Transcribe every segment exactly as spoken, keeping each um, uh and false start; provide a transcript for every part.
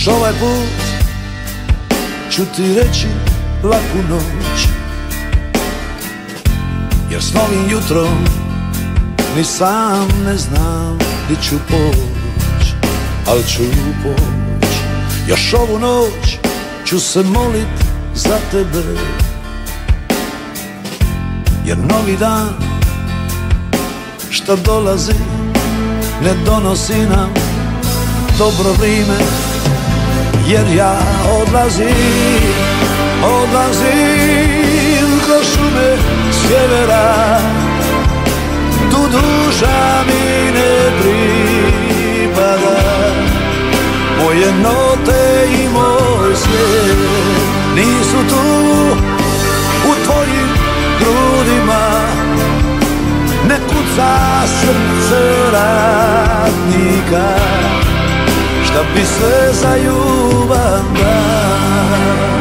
Još ovaj put ću ti reći laku noć, jer s novim jutrom ni sam ne znam di ću poć, al ću poć. Još ovu noć ću se molit za tebe, jer novi dan šta dolazi ne donosi nam dobro vrime, jer ja odlazim, odlazim kroz šume sjevera, tu duša mi ne pripada. Moje note i moj svijet nisu tu u tvojim grudima, ne kuca srce radnika, šta bi sve za ljubav dao.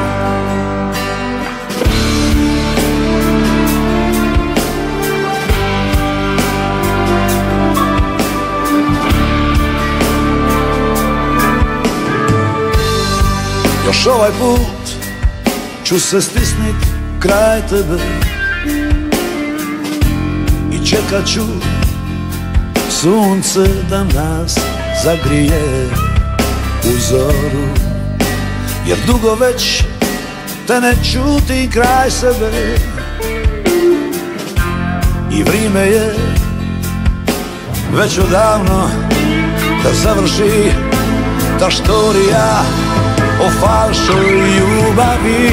Još ovaj put ću se stisnit kraj tebe i čekat ću sunce da nas zagrije u zoru, jer dugo već te ne čutim kraj sebe i vrijeme je već odavno da završi ta štorija o falšoj ljubavi.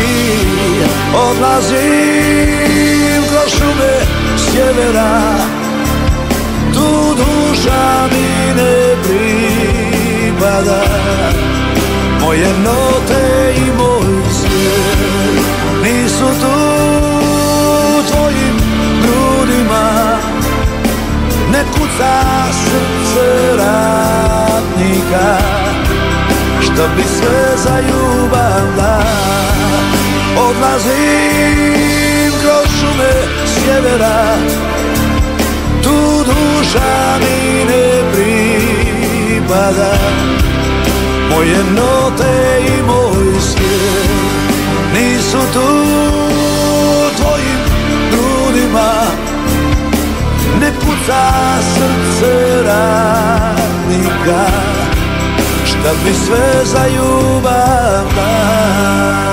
Odlazim kroz šume sjevera, tu duša mi ne pripada. Moje note i moj svijet nisu tu u tvojim grudima, ne kuca srce ratnika, šta bi sve za ljubav da. Odlazim kroz šume sjevera, tu duša mi ne pripada. Moje note i moj svijet nisu tu u tvojim grudima, ne kuca srce radnika, šta bi sve za ljubav dao.